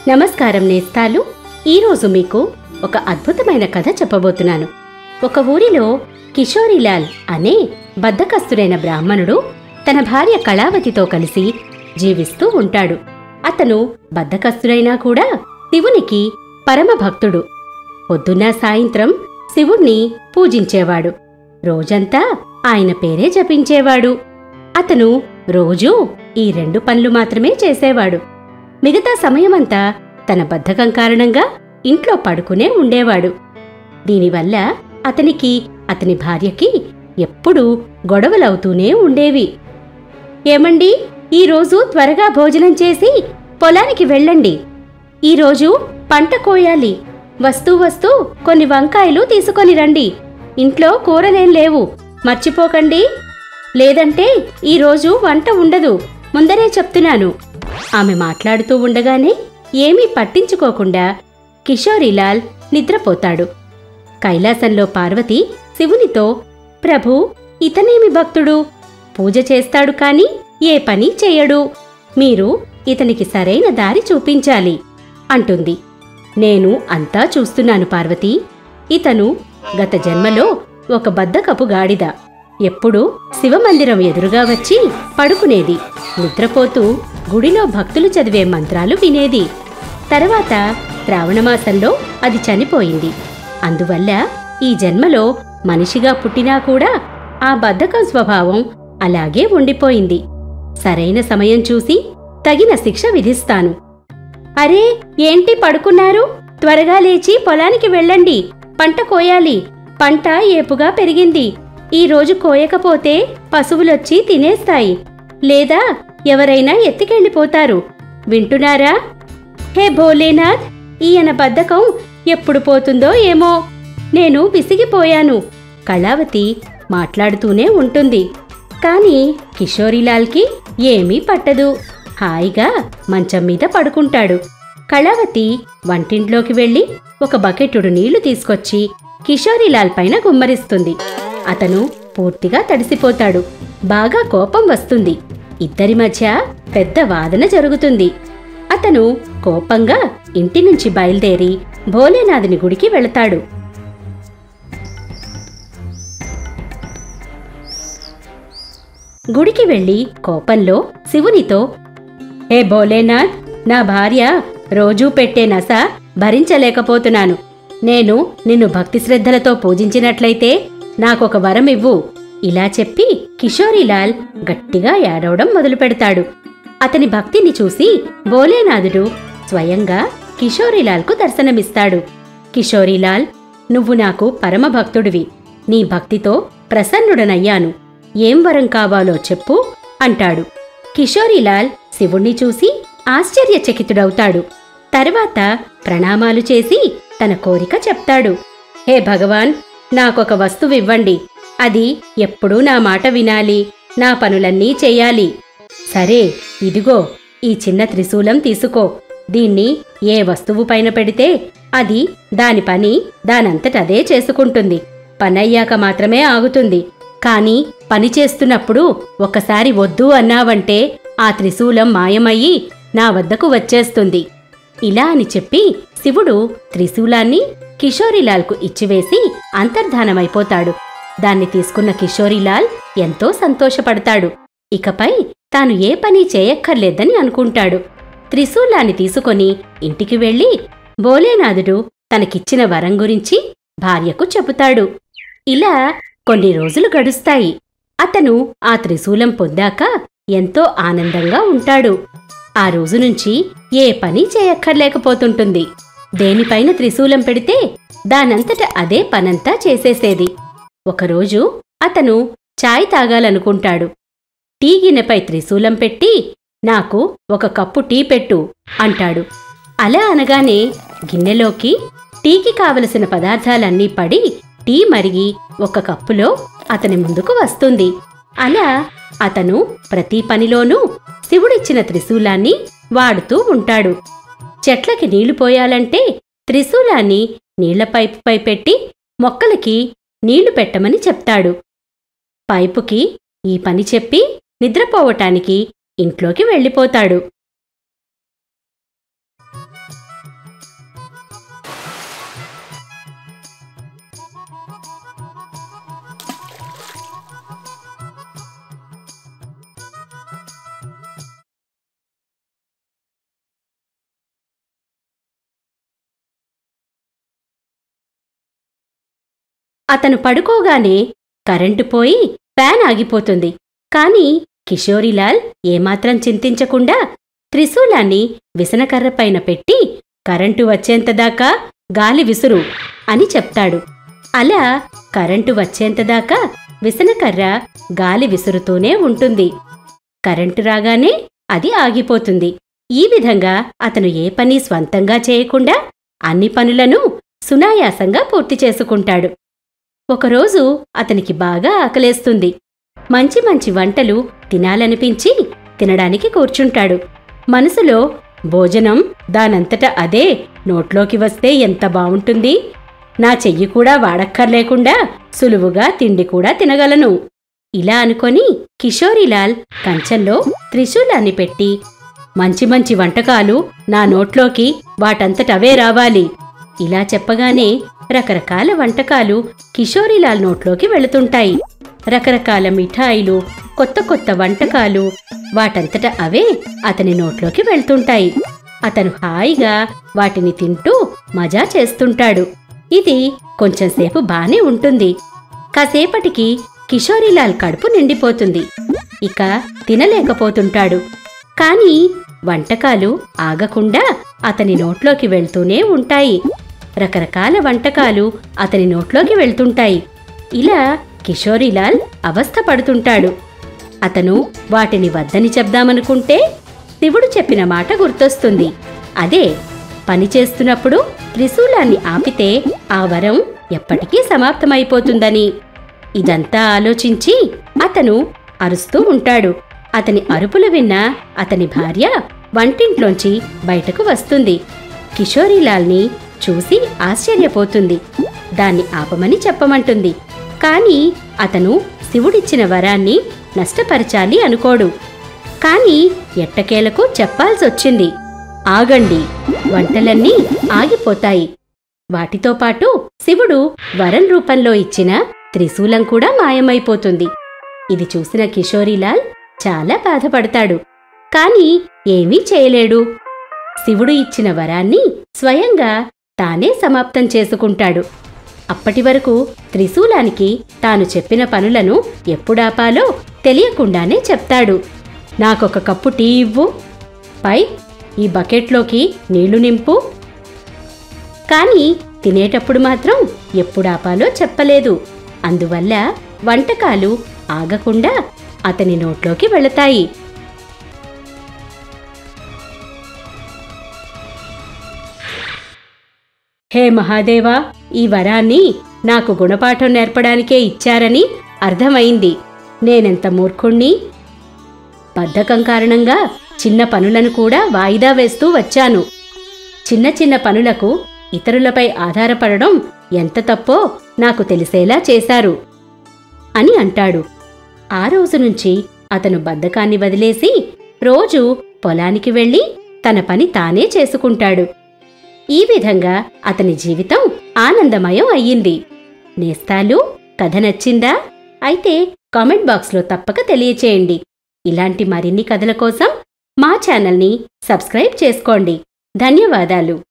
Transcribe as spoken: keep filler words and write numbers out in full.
నమస్కారం నేస్తాలు. ఈరోజు మీకు ఒక అద్భుతమైన కథ చెప్పబోతున్నాను. ఒక ఊరిలో కిషోరీలాల్ అనే బద్ధకస్తుడైన బ్రాహ్మణుడు తన భార్య కళావతితో కలిసి జీవిస్తూ ఉంటాడు. అతను బద్ధకస్తుడైనా కూడా శివునికి పరమ భక్తుడు. పొద్దున్న సాయంత్రం శివుణ్ణి పూజించేవాడు. రోజంతా ఆయన పేరే జపించేవాడు. అతను రోజూ ఈ రెండు పనులు మాత్రమే చేసేవాడు. మిగతా సమయమంతా తన బద్ధకం కారణంగా ఇంట్లో పడుకునే ఉండేవాడు. దీనివల్ల అతనికి అతని భార్యకి ఎప్పుడూ గొడవలవుతూనే ఉండేవి. ఏమండి, ఈరోజు త్వరగా భోజనం చేసి పొలానికి వెళ్ళండి. ఈరోజు పంట కోయాలి. వస్తూ వస్తూ కొన్ని వంకాయలు తీసుకొని రండి. ఇంట్లో కూరలేం లేవు, మర్చిపోకండి. లేదంటే ఈరోజు వంట ఉండదు, ముందరే చెప్తున్నాను. ఆమె మాట్లాడుతూ ఉండగానే ఏమీ పట్టించుకోకుండా కిషోరీలాల్ నిద్రపోతాడు. కైలాసంలో పార్వతి శివునితో, ప్రభూ, ఇతనేమి భక్తుడు, పూజ చేస్తాడు కాని ఏ పని చేయడు. మీరు ఇతనికి సరైన దారి చూపించాలి అంటుంది. నేను అంతా చూస్తున్నాను పార్వతి. ఇతను గత జన్మలో ఒక బద్ధకపు గాడిద. ఎప్పుడూ శివమందిరం ఎదురుగా వచ్చి పడుకునేది. నిద్రపోతూ గుడిలో భక్తులు చదివే మంత్రాలు వినేది. తర్వాత శ్రావణమాసంలో అది చనిపోయింది. అందువల్ల ఈ జన్మలో మనిషిగా పుట్టినా కూడా ఆ బద్ధకం స్వభావం అలాగే ఉండిపోయింది. సరైన సమయం చూసి తగిన శిక్ష విధిస్తాను. అరే, ఏంటి పడుకున్నారు? త్వరగా లేచి పొలానికి వెళ్ళండి. పంట కోయాలి. పంట ఏపుగా పెరిగింది. ఈరోజు కోయకపోతే పశువులొచ్చి తినేస్తాయి, లేదా ఎవరైనా ఎత్తికెళ్ళిపోతారు. వింటున్నారా? హే భోలేనాథ్, ఈయన బద్ధకం ఎప్పుడు పోతుందో ఏమో. నేను విసిగిపోయాను. కళావతి మాట్లాడుతూనే ఉంటుంది. కాని కిషోరీలాల్కి ఏమీ పట్టదు. హాయిగా మంచం మీద పడుకుంటాడు. కళావతి వంటింట్లోకి వెళ్ళి ఒక బకెట్టుడు నీళ్లు తీసుకొచ్చి కిషోరీలాల్ పైన గుమ్మరిస్తుంది. అతను పూర్తిగా తడిసిపోతాడు. బాగా కోపం వస్తుంది. ఇద్దరి మధ్య పెద్ద వాదన జరుగుతుంది. అతను కోపంగా ఇంటి నుంచి బయలుదేరి భోలేనాథుని గుడికి వెళతాడు. గుడికి వెళ్లి కోపంలో శివునితో, హే భోలేనాథ్, నా భార్య రోజూ పెట్టే నస భరించలేకపోతున్నాను. నేను నిన్ను భక్తి శ్రద్ధలతో పూజించినట్లయితే నాకొక వరం ఇవ్వు. ఇలా చెప్పి కిషోరీలాల్ గట్టిగా ఏడవడం మొదలుపెడతాడు. అతని భక్తిని చూసి భోలేనాథుడు స్వయంగా కిషోరీలాల్కు దర్శనమిస్తాడు. కిషోరీలాల్, నువ్వు నాకు పరమభక్తుడివి. నీ భక్తితో ప్రసన్నుడనయ్యాను. ఏం వరం కావాలో చెప్పు అంటాడు. కిషోరీలాల్ శివుణ్ణి చూసి ఆశ్చర్యచకితుడవుతాడు. తర్వాత ప్రణామాలు చేసి తన కోరిక చెప్తాడు. హే భగవాన్, నాకొక వస్తువివ్వండి. అది ఎప్పుడూ నా మాట వినాలి, నా పనులన్నీ చెయ్యాలి. సరే, ఇదిగో ఈ చిన్న త్రిశూలం తీసుకో. దీన్ని ఏ వస్తువు పైన పెడితే అది దాని పని దానంతటదే చేసుకుంటుంది. పనయ్యాక మాత్రమే ఆగుతుంది. కాని పని చేస్తున్నప్పుడు ఒకసారి వద్దు అన్నావంటే ఆ త్రిశూలం మాయమయ్యి నా వద్దకు వచ్చేస్తుంది. ఇలా అని చెప్పి శివుడు త్రిశూలాన్ని కిషోరీలాల్కు ఇచ్చివేసి అంతర్ధానమైపోతాడు. దాన్ని తీసుకున్న కిషోరీలాల్ ఎంతో సంతోషపడతాడు. ఇకపై తాను ఏ పని చేయక్కర్లేదని అనుకుంటాడు. త్రిశూలాన్ని తీసుకొని ఇంటికి వెళ్ళి భోలేనాథుడు తనకిచ్చిన వరం గురించి భార్యకు చెబుతాడు. ఇలా కొన్ని రోజులు గడుస్తాయి. అతను ఆ త్రిశూలం పొందాక ఎంతో ఆనందంగా ఉంటాడు. ఆ రోజు నుంచి ఏ పని చేయక్కర్లేకపోతుంటుంది. దేనిపైన త్రిశూలం పెడితే దానంతట అదే పనంతా చేసేసేది. ఒకరోజు అతను చాయ్ తాగాలనుకుంటాడు. టీ గిన్నెపై త్రిశూలం పెట్టి, నాకు ఒక కప్పు టీ పెట్టు అంటాడు. అలా అనగానే గిన్నెలోకి టీకి కావలసిన పదార్థాలన్నీ పడి టీ మరిగి ఒక కప్పులో అతని ముందుకు వస్తుంది. అలా అతను ప్రతి పనిలోనూ శివుడిచ్చిన త్రిశూలాన్ని వాడుతూ ఉంటాడు. చెట్లకి నీళ్లు పోయాలంటే త్రిశూలాన్ని నీళ్ల పైపుపై పెట్టి మొక్కలకి నీళ్లు పెట్టమని చెప్తాడు. పైపుకి ఈ పని చెప్పి నిద్రపోవటానికి ఇంట్లోకి వెళ్ళిపోతాడు. అతను పడుకోగానే కరెంటు పోయి ఫ్యాన్ ఆగిపోతుంది. కాని కిషోరీలాల్ ఏమాత్రం చింతించకుండా త్రిశూలాన్ని విసనకర్రపైన పెట్టి కరెంటు వచ్చేంతదాకా గాలి విసురు అని చెప్తాడు. అలా కరెంటు వచ్చేంతదాకా విసనకర్ర గాలి విసురుతూనే ఉంటుంది. కరెంటు రాగానే అది ఆగిపోతుంది. ఈ విధంగా అతను ఏ పని స్వంతంగా చేయకుండా అన్ని పనులను సునాయాసంగా పూర్తి చేసుకుంటాడు. ఒకరోజు అతనికి బాగా ఆకలేస్తుంది. మంచి మంచి వంటలు తినాలనిపించి తినడానికి కూర్చుంటాడు. మనసులో భోజనం దానంతట అదే నోట్లోకి వస్తే ఎంత బావుంటుంది, నా చెయ్యి కూడా వాడక్కర్లేకుండా సులువుగా తిండి కూడా తినగలను ఇలా అనుకొని కిషోరీలాల్ కంచంలో త్రిశూలాన్ని పెట్టి మంచి మంచి వంటకాలు నా నోట్లోకి వాటంతటవే రావాలి ఇలా చెప్పగానే రకరకాల వంటకాలు కిషోరీలాల్ నోట్లోకి వెళుతుంటాయి. రకరకాల మిఠాయిలు, కొత్త కొత్త వంటకాలు వాటంతట అవే అతని నోట్లోకి వెళ్తుంటాయి. అతను హాయిగా వాటిని తింటూ మజా చేస్తుంటాడు. ఇది కొంచెంసేపు బానే ఉంటుంది. కాసేపటికి కిషోరీలాల్ కడుపు నిండిపోతుంది. ఇక తినలేకపోతుంటాడు. కాని వంటకాలు ఆగకుండా అతని నోట్లోకి వెళ్తూనే ఉంటాయి. రకరకాల వంటకాలు అతని నోట్లోకి వెళ్తుంటాయి. ఇలా కిషోరీలాల్ అవస్థపడుతుంటాడు. అతను వాటిని వద్దని చెప్దామనుకుంటే శివుడు చెప్పిన మాట గుర్తొస్తుంది. అదే, పనిచేస్తున్నప్పుడు త్రిశూలాన్ని ఆపితే ఆ వరం ఎప్పటికీ సమాప్తమైపోతుందని. ఇదంతా ఆలోచించి అతను అరుస్తూ ఉంటాడు. అతని అరుపులు విన్న అతని భార్య వంటింట్లోంచి బయటకు వస్తుంది. కిషోరీలాల్ని చూసి ఆశ్చర్యపోతుంది. దాన్ని ఆపమని చెప్పమంటుంది. కాని అతను శివుడిచ్చిన వరాన్ని నష్టపరచాలి అనుకోడు. కాని ఎట్టకేలకు చెప్పాల్సొచ్చింది. ఆగండి, వంటలన్నీ ఆగిపోతాయి. వాటితో పాటు శివుడు వరం రూపంలో ఇచ్చిన త్రిశూలం కూడా మాయమైపోతుంది. ఇది చూసిన కిషోరీలాల్ చాలా బాధపడతాడు. కాని ఏమీ చేయలేడు. శివుడు ఇచ్చిన వరాన్ని స్వయంగా తానే సమాప్తం చేసుకుంటాడు. అప్పటివరకు త్రిశూలానికి తాను చెప్పిన పనులను ఎప్పుడాపాలో తెలియకుండానే చెప్తాడు. నాకొక కప్పు టీ ఇవ్వు, పై ఈ బకెట్లోకి నీళ్లు నింపు. కాని తినేటప్పుడు మాత్రం ఎప్పుడాపాలో చెప్పలేదు. అందువల్ల వంటకాలు ఆగకుండా అతని నోట్లోకి వెళతాయి. హే మహాదేవా, ఈ వరాన్ని నాకు గుణపాఠం నేర్పడానికే ఇచ్చారని అర్థమైంది. నేనెంత మూర్ఖుణ్ణి! బద్ధకం కారణంగా చిన్న పనులను కూడా వాయిదా వేస్తూ వచ్చాను. చిన్న చిన్న పనులకు ఇతరులపై ఆధారపడడం ఎంత తప్పో నాకు తెలిసేలా చేశారు అని అంటాడు. ఆ రోజు నుంచి అతను బద్ధకాన్ని వదిలేసి రోజూ పొలానికి వెళ్ళి తన పని తానే చేసుకుంటాడు. ఈ విధంగా అతని జీవితం ఆనందమయం అయ్యింది. నేస్తాలు, కథ నచ్చిందా? అయితే కామెంట్ బాక్స్లో తప్పక తెలియచేయండి. ఇలాంటి మరిన్ని కథల కోసం మా ఛానల్ని సబ్స్క్రైబ్ చేసుకోండి. ధన్యవాదాలు.